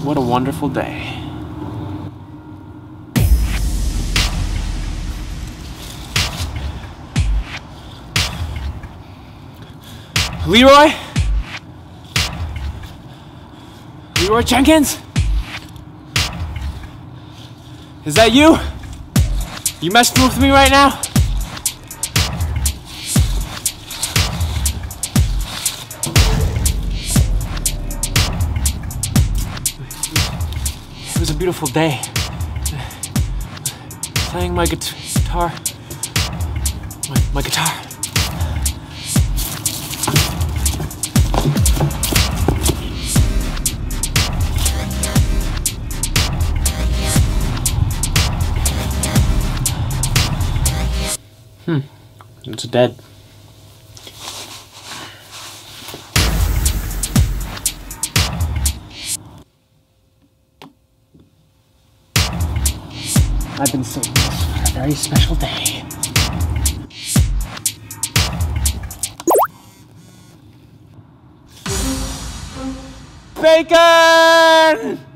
What a wonderful day. Leroy? Leroy Jenkins? Is that you? You messing with me right now? It was a beautiful day. Playing my guitar. My guitar. It's dead. I've been saving this for a very special day. Bacon!